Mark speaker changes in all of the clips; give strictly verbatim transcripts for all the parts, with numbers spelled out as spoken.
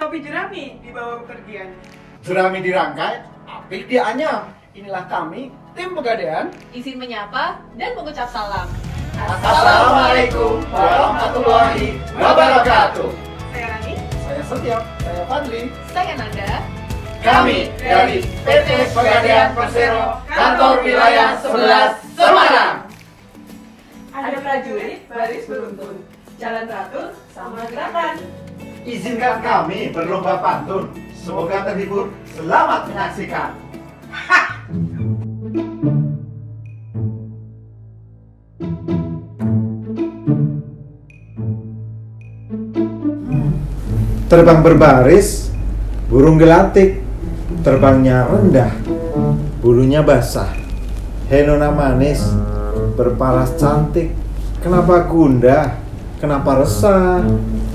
Speaker 1: Topi jerami dibawa bepergian.
Speaker 2: Jerami dirangkai, apik dianyam. Inilah kami, tim Pegadaian.
Speaker 3: Izin menyapa dan mengucap salam.
Speaker 2: Assalamualaikum warahmatullahi wabarakatuh.
Speaker 1: Saya Rani.
Speaker 2: Saya Setia, saya Fadli.
Speaker 3: Saya Nanda.
Speaker 2: Kami dari P T Pegadaian Persero, kantor wilayah sebelas Semarang.
Speaker 1: Ada prajurit baris beruntun, jalan teratur sama gerakan.
Speaker 2: Izinkan kami berlomba pantun. Semoga terhibur. Selamat menyaksikan.
Speaker 4: Terbang berbaris, burung gelatik, terbangnya rendah, bulunya basah, henona manis, berparas cantik, kenapa gundah, kenapa resah?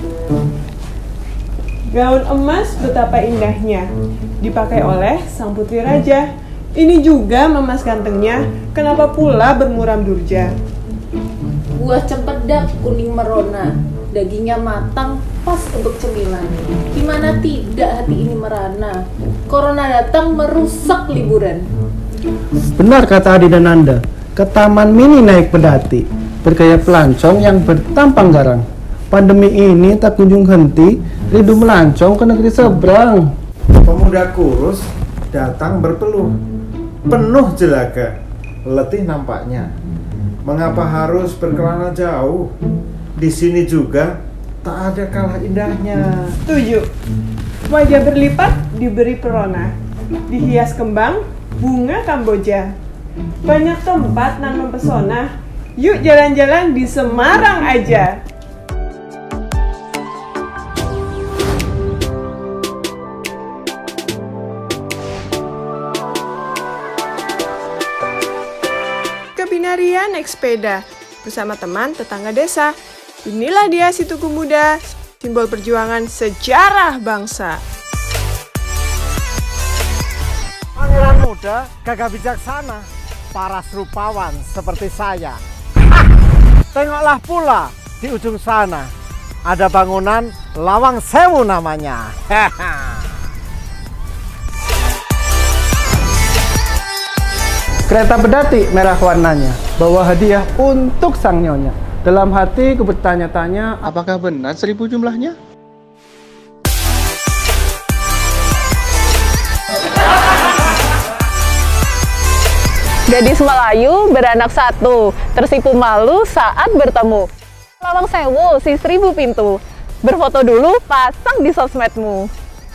Speaker 1: Gaun emas betapa indahnya, dipakai oleh sang putri raja. Ini juga memas gantengnya, kenapa pula bermuram durja?
Speaker 3: Buah cempedak kuning merona, dagingnya matang pas untuk cemilan. Gimana tidak hati ini merana, corona datang merusak liburan.
Speaker 5: Benar kata Adi dan Nanda, ke taman mini naik pedati, bergaya pelancong yang bertampang garang. Pandemi ini tak kunjung henti, rindu melancong ke negeri seberang.
Speaker 4: Pemuda kurus datang berpeluh, penuh jelaga, letih nampaknya. Mengapa harus berkelana jauh? Di sini juga tak ada kalah indahnya.
Speaker 1: Setuju. Wajah berlipat diberi perona, dihias kembang bunga Kamboja. Banyak tempat nan mempesona. Yuk jalan-jalan di Semarang aja. Kebinarian naik sepeda bersama teman tetangga desa. Inilah dia si Tugu Muda, simbol perjuangan sejarah bangsa.
Speaker 6: Pangeran muda gagah bijaksana, paras rupawan seperti saya. Tengoklah pula di ujung sana, ada bangunan Lawang Sewu namanya.
Speaker 5: Kereta pedati merah warnanya, bawa hadiah untuk sang nyonya. Dalam hati ku bertanya-tanya, apakah benar seribu jumlahnya?
Speaker 7: Gadis Melayu beranak satu, tersipu malu saat bertemu. Lawang Sewu si seribu pintu, berfoto dulu pasang di sosmedmu.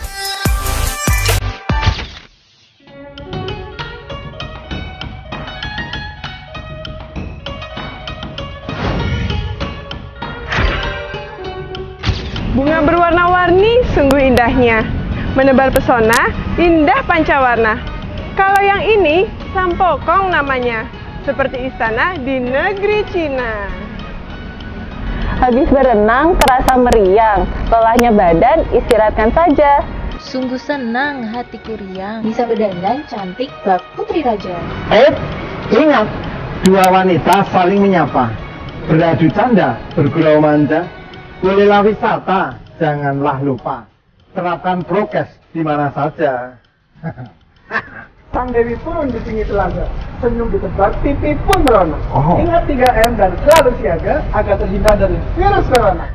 Speaker 1: Bunga berwarna-warni sungguh indahnya, menebar pesona, indah pancawarna. Kalau yang ini, Sampokong namanya, seperti istana di negeri Cina.
Speaker 7: Habis berenang terasa meriang, lelahnya badan istirahatkan saja.
Speaker 8: Sungguh senang hatiku riang, bisa berdandan cantik bak putri raja.
Speaker 6: Eh, ingat, dua wanita saling menyapa, beradu canda, bergurau manja. Bolehlah wisata, janganlah lupa. Terapkan prokes di mana saja.
Speaker 5: Sang Dewi turun di pinggir telaga, senyum ditebak, pipi pun merona.
Speaker 6: Oh.
Speaker 5: Ingat tiga M dan selalu siaga agar terhindar dari virus corona.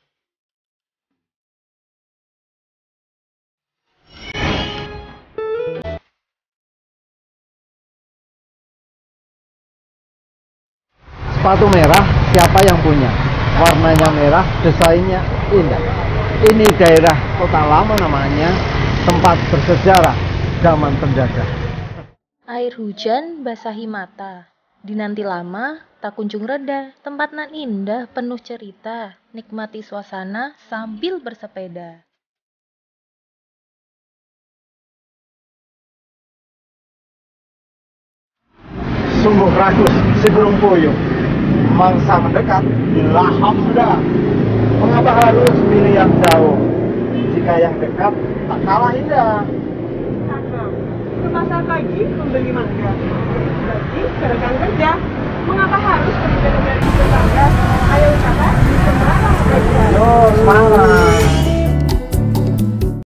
Speaker 6: Sepatu merah, siapa yang punya? Warnanya merah, desainnya indah. Ini daerah Kota Lama namanya, tempat bersejarah zaman penjajah.
Speaker 8: Air hujan basahi mata, dinanti lama tak kunjung reda. Tempat nan indah penuh cerita, nikmati suasana sambil bersepeda.
Speaker 6: Sungguh ragus si burung puyuh, mangsa mendekat dilahap sudah. Mengapa harus pilih yang jauh? Jika yang dekat tak kalah indah.
Speaker 1: Ke pasar pagi membeli mangga, lagi ke rekan kerja. Mengapa harus pergi ke negara tetangga? Ayo usaha di Semarang aja.
Speaker 6: Yo, semangat.